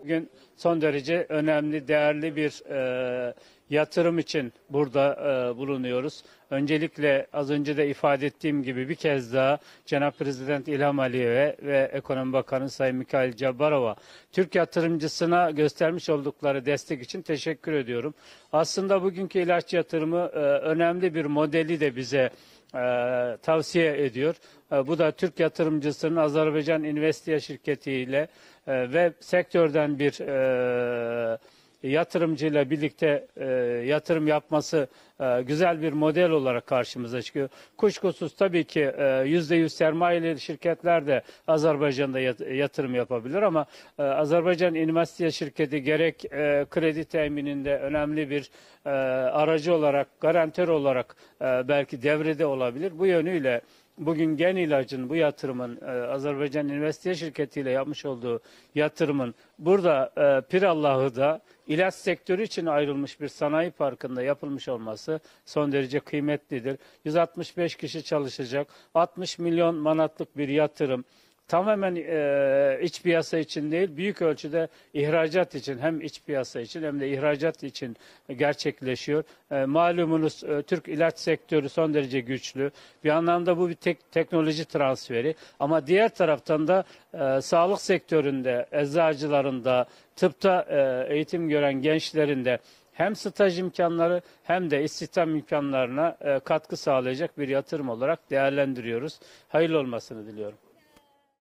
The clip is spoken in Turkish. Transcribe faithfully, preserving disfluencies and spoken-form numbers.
Bugün son derece önemli, değerli bir e, yatırım için burada e, bulunuyoruz. Öncelikle az önce de ifade ettiğim gibi bir kez daha Cenab-ı Prezident İlham Aliyev'e ve Ekonomi Bakanı Sayın Mikhail Cabbarov'a Türk yatırımcısına göstermiş oldukları destek için teşekkür ediyorum. Aslında bugünkü ilaç yatırımı e, önemli bir modeli de bize e, tavsiye ediyor. E, bu da Türk yatırımcısının Azerbaycan Investiya şirketiyle e, ve sektörden bir e, yatırımcıyla birlikte e, yatırım yapması e, güzel bir model olarak karşımıza çıkıyor. Kuşkusuz tabii ki e, yüzde yüz sermayeli şirketler de Azerbaycan'da yatırım yapabilir ama e, Azerbaycan İnvestiya şirketi gerek e, kredi temininde önemli bir e, aracı olarak, garantör olarak e, belki devrede olabilir. Bu yönüyle bugün Gen İlac'ın bu yatırımın e, Azerbaycan İnvestiya şirketi ile yapmış olduğu yatırımın burada e, Pirallah'da ilaç sektörü için ayrılmış bir sanayi parkında yapılmış olması son derece kıymetlidir. yüz altmış beş kişi çalışacak, altmış milyon manatlık bir yatırım. Tamamen e, iç piyasa için değil, büyük ölçüde ihracat için, hem iç piyasa için hem de ihracat için gerçekleşiyor. E, malumunuz e, Türk ilaç sektörü son derece güçlü. Bir anlamda bu bir tek, teknoloji transferi. Ama diğer taraftan da e, sağlık sektöründe, eczacılarında, tıpta e, eğitim gören gençlerin de hem staj imkanları hem de istihdam imkanlarına e, katkı sağlayacak bir yatırım olarak değerlendiriyoruz. Hayırlı olmasını diliyorum.